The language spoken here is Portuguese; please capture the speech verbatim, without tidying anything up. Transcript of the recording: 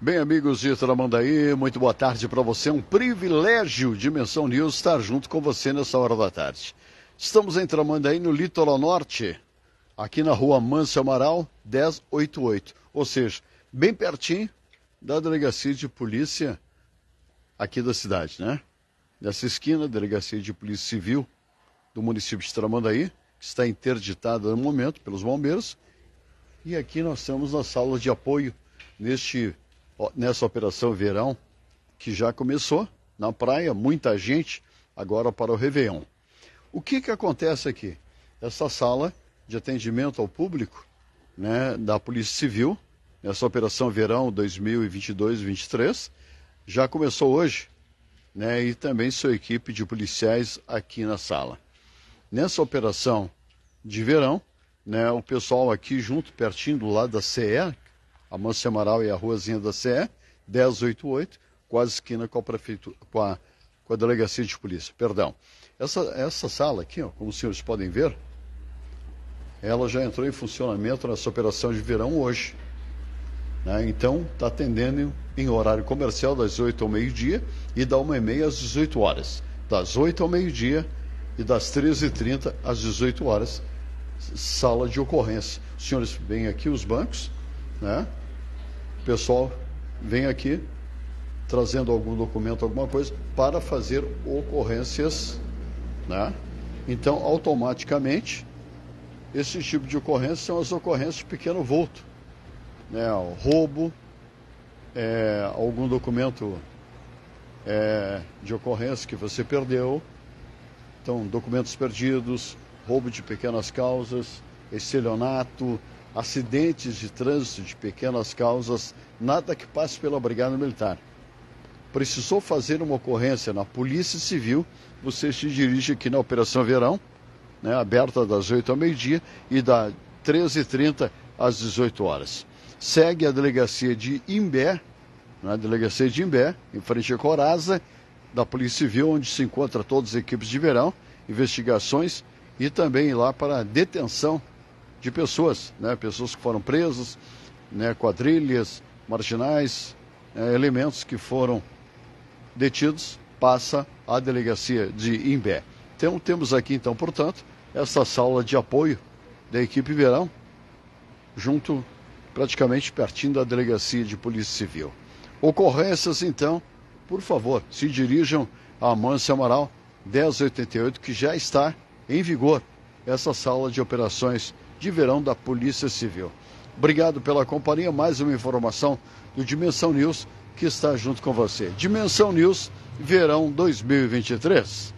Bem, amigos de Tramandaí, muito boa tarde para você. É um privilégio Dimensão News estar junto com você nessa hora da tarde. Estamos em Tramandaí, no litoral norte, aqui na rua Mâncio Amaral, dez oitenta e oito. Ou seja, bem pertinho da delegacia de polícia aqui da cidade, né? Nessa esquina, delegacia de polícia civil do município de Tramandaí, que está interditada no momento pelos bombeiros. E aqui nós estamos na sala de apoio neste, nessa operação verão, que já começou na praia, muita gente agora para o Réveillon. O que que acontece aqui? Essa sala de atendimento ao público, né, da Polícia Civil, nessa operação verão dois mil e vinte e dois, vinte e três, já começou hoje, né, e também sua equipe de policiais aqui na sala. Nessa operação de verão, né, o pessoal aqui junto, pertinho do lado da C E, a Mâncio Amaral e a ruazinha da C E, dez oitenta e oito, quase esquina com a prefeitura, com a, com a delegacia de polícia, perdão. Essa, essa sala aqui, ó, como os senhores podem ver, ela já entrou em funcionamento nessa operação de verão hoje. Né? Então, está atendendo em horário comercial das oito ao meio-dia e da uma e meia às dezoito horas. Das oito ao meio-dia e das treze e trinta às dezoito horas, sala de ocorrência. Os senhores vêm aqui, os bancos, né? O pessoal vem aqui trazendo algum documento, alguma coisa, para fazer ocorrências, né? Então, automaticamente, esse tipo de ocorrência são as ocorrências de pequeno vulto, né? O roubo, é, algum documento é, de ocorrência que você perdeu, então, documentos perdidos, roubo de pequenas causas, estelionato, acidentes de trânsito de pequenas causas, nada que passe pela Brigada Militar. Precisou fazer uma ocorrência na Polícia Civil, você se dirige aqui na Operação Verão, né, aberta das oito ao meio-dia e da treze e trinta às dezoito horas. Segue a delegacia de Imbé, na delegacia de Imbé, em frente à Coraza, da Polícia Civil, onde se encontra todas as equipes de verão, investigações e também lá para a detenção de pessoas, né, pessoas que foram presas, né, quadrilhas, marginais, né, elementos que foram detidos, passa à delegacia de Imbé. Então, temos aqui, então, portanto, essa sala de apoio da equipe verão, junto, praticamente pertinho da delegacia de Polícia Civil. Ocorrências, então, por favor, se dirijam à Mâncio Amaral, dez oitenta e oito, que já está em vigor essa sala de operações de verão da Polícia Civil. Obrigado pela companhia, mais uma informação do Dimensão News que está junto com você. Dimensão News, verão dois mil e vinte e três.